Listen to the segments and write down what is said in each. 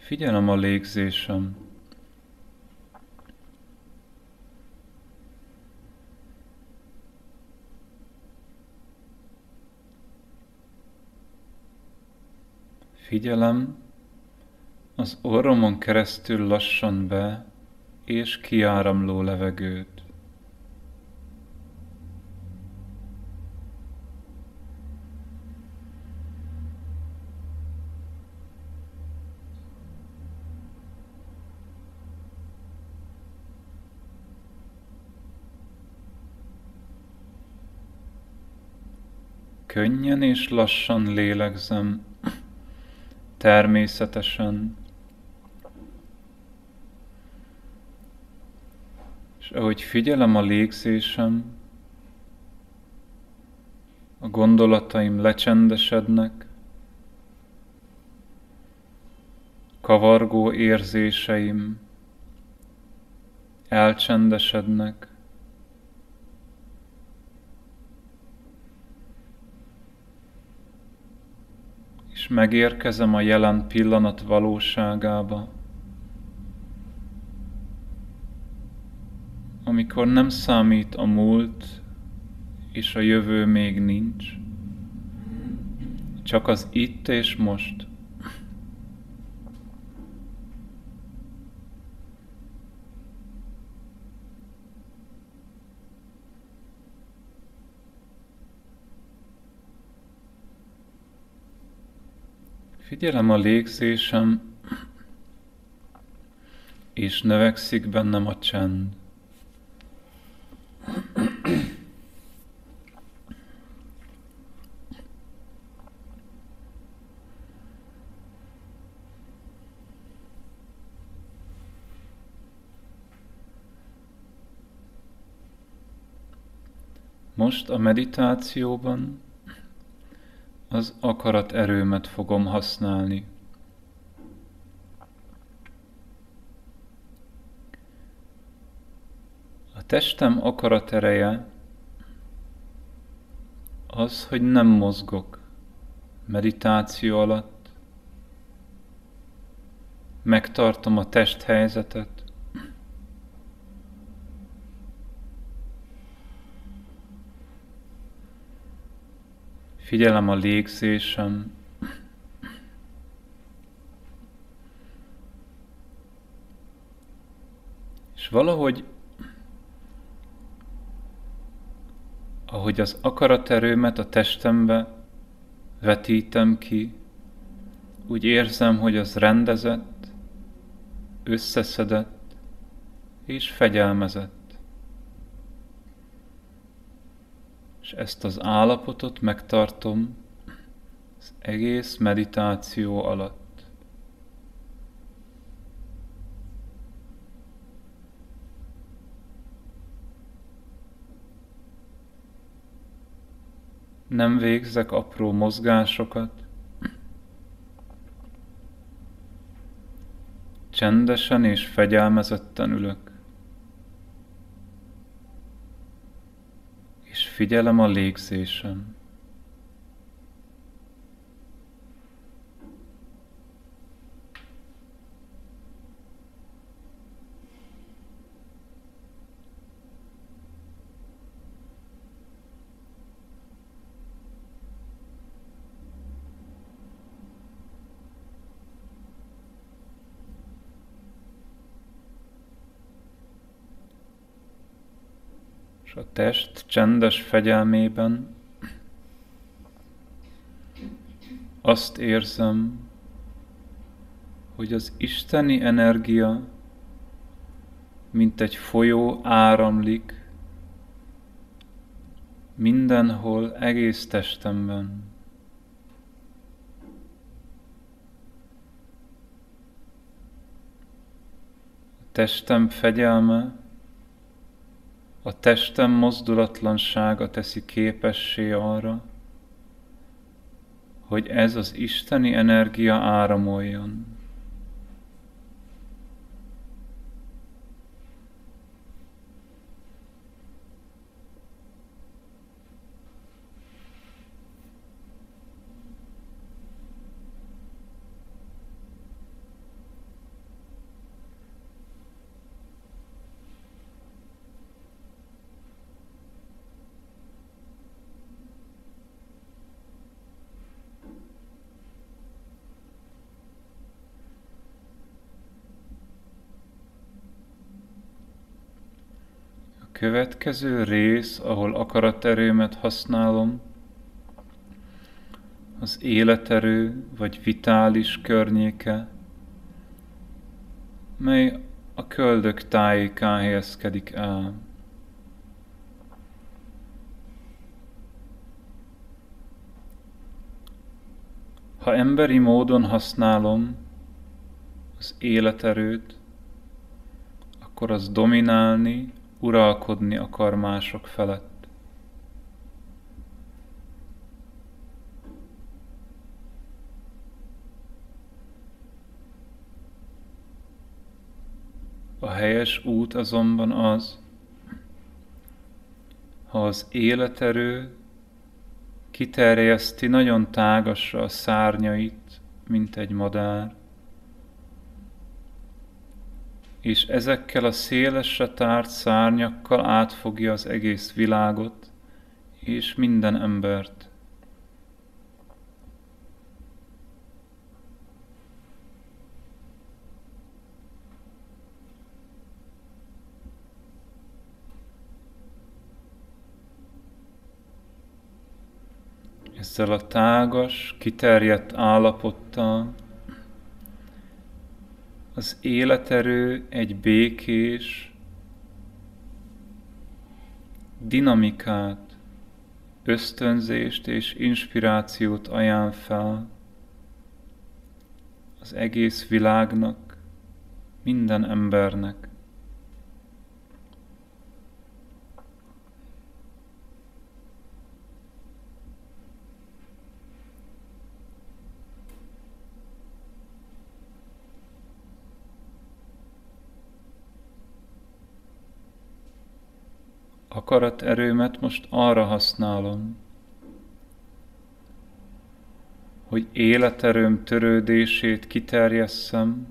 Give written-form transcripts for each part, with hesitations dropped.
Figyelem a légzésem. Figyelem az orromon keresztül lassan be és kiáramló levegőt. Könnyen és lassan lélegzem, természetesen, és ahogy figyelem a légzésem, a gondolataim lecsendesednek, kavargó érzéseim elcsendesednek, és megérkezem a jelen pillanat valóságába, amikor nem számít a múlt, és a jövő még nincs, csak az itt és most. Figyelem a légzésem, és növekszik bennem a csend. Most a meditációban az akarat erőmet fogom használni. A testem akarat ereje az, hogy nem mozgok meditáció alatt, megtartom a testhelyzetet, figyelem a légzésem, és valahogy, ahogy az akaraterőmet a testembe vetítem ki, úgy érzem, hogy az rendezett, összeszedett és fegyelmezett. És ezt az állapotot megtartom az egész meditáció alatt. Nem végzek apró mozgásokat, csendesen és fegyelmezetten ülök, és figyelem a légzésem. És a test csendes fegyelmében azt érzem, hogy az isteni energia, mint egy folyó áramlik mindenhol, egész testemben. A testem fegyelme, a testem mozdulatlansága teszi képessé arra, hogy ez az isteni energia áramoljon. következő rész, ahol akaraterőmet használom, az életerő vagy vitális környéke, mely a köldök tájékán helyezkedik el. Ha emberi módon használom az életerőt, akkor az dominálni, uralkodni akar mások felett. A helyes út azonban az, ha az életerő kiterjeszti nagyon tágasra a szárnyait, mint egy madár, és ezekkel a szélesre tárt szárnyakkal átfogja az egész világot és minden embert. Ezzel a tágas, kiterjedt állapottal az életerő egy békés dinamikát, ösztönzést és inspirációt ajánl fel az egész világnak, minden embernek. Akaraterőmet most arra használom, hogy életerőm törődését kiterjesszem,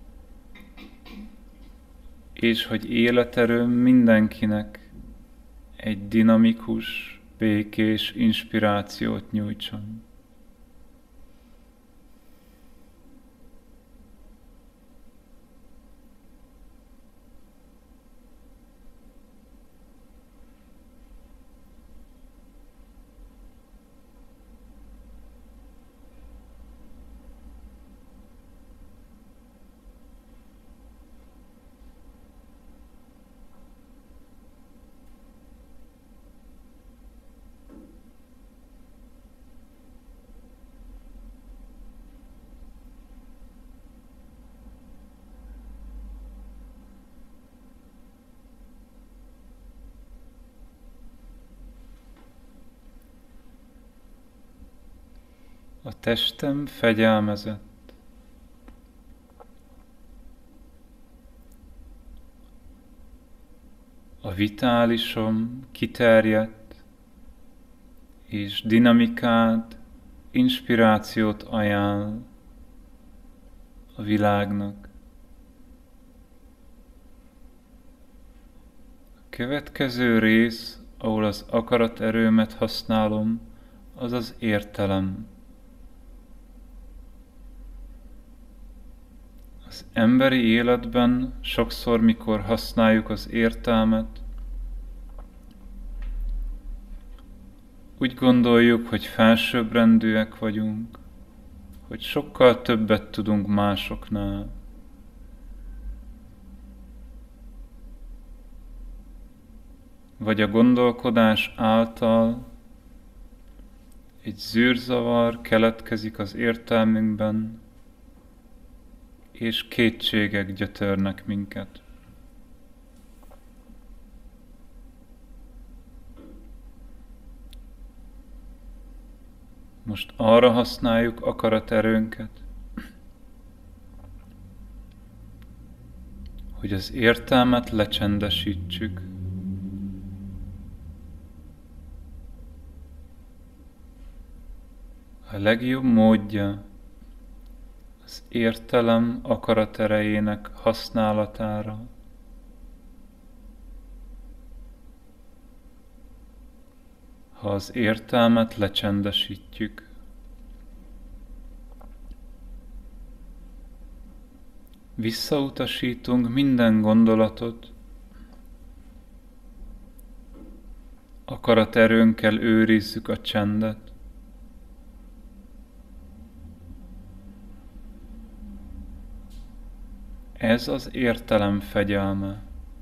és hogy életerőm mindenkinek egy dinamikus, békés inspirációt nyújtson. A testem fegyelmezett. A vitálisom kiterjedt, és dinamikát, inspirációt ajánl a világnak. A következő rész, ahol az akaraterőmet használom, az az értelem. Az emberi életben sokszor, mikor használjuk az értelmet, úgy gondoljuk, hogy felsőbbrendűek vagyunk, hogy sokkal többet tudunk másoknál. Vagy a gondolkodás által egy zűrzavar keletkezik az értelmünkben, és kétségek gyötörnek minket. Most arra használjuk akaraterőnket, hogy az értelmet lecsendesítsük. A legjobb módja az értelem akaraterejének használatára ha az értelmet lecsendesítjük. Visszautasítunk minden gondolatot, Akaraterőnkkel őrizzük a csendet. Ez az értelem fegyelme.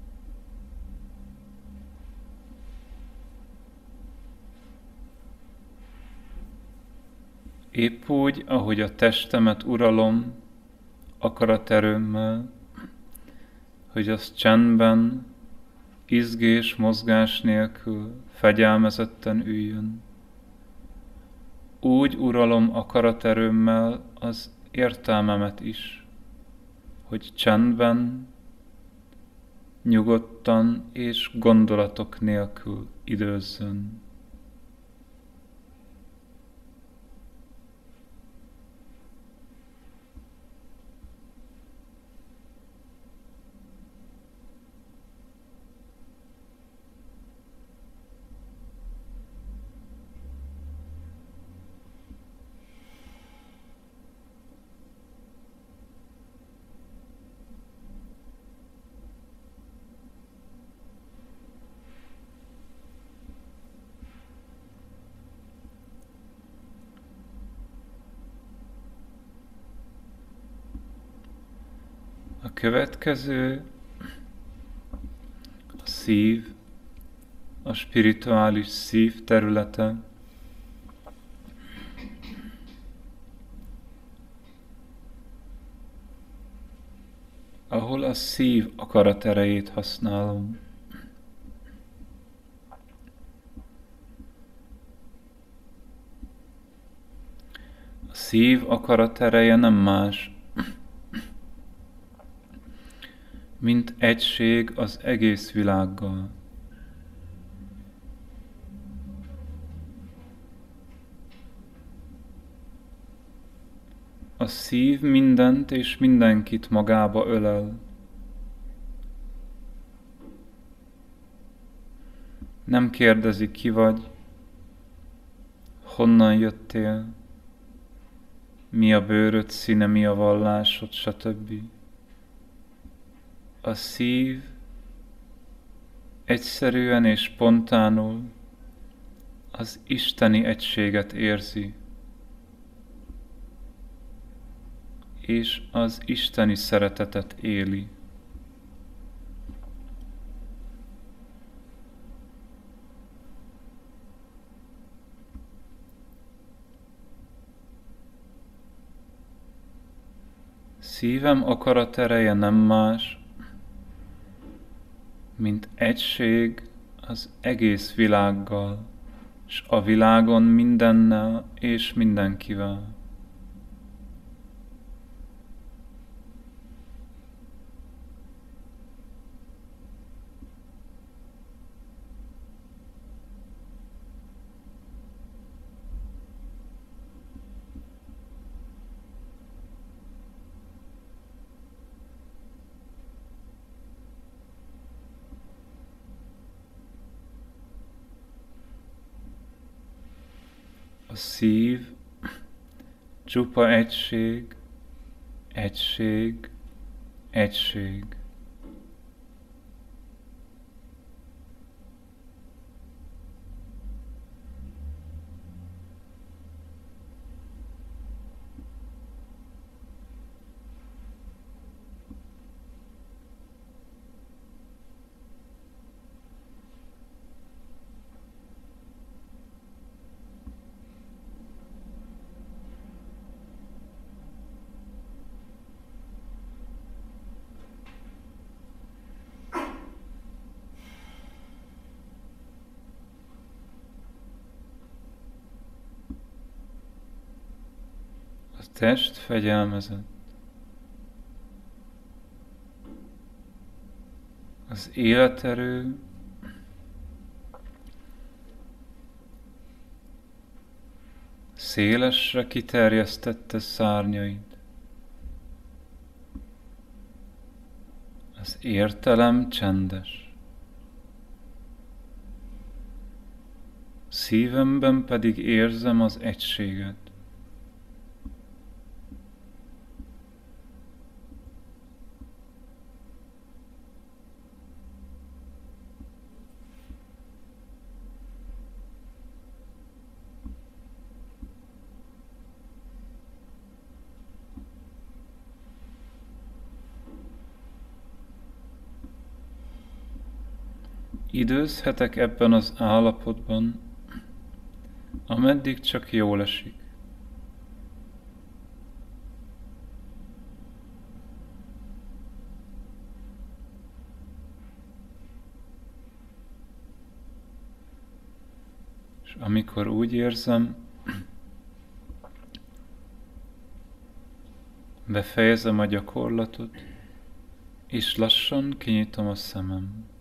Épp úgy, ahogy a testemet uralom akaraterőmmel, hogy az csendben, izgés, mozgás nélkül, fegyelmezetten üljön. Úgy uralom akaraterőmmel az értelmemet is, hogy csendben, nyugodtan és gondolatok nélkül időzzön. A következő a szív, a spirituális szív területe. Ahol a szív akaraterejét használom. A szív akaratereje nem más, mint egység az egész világgal. A szív mindent és mindenkit magába ölel. Nem kérdezi, ki vagy, honnan jöttél, mi a bőröd színe, mi a vallásod, stb. A szív egyszerűen és spontánul az isteni egységet érzi, és az isteni szeretetet éli. Szívem akaratereje nem más, mint egység az egész világgal, s a világon mindennel és mindenkivel. A szív csupa egység, egység, egység. A test fegyelmezett. Az életerő szélesre kiterjesztette szárnyait. Az értelem csendes. Szívemben pedig érzem az egységet. Időzhetek ebben az állapotban, ameddig csak jól esik. És amikor úgy érzem, befejezem a gyakorlatot, és lassan kinyitom a szemem.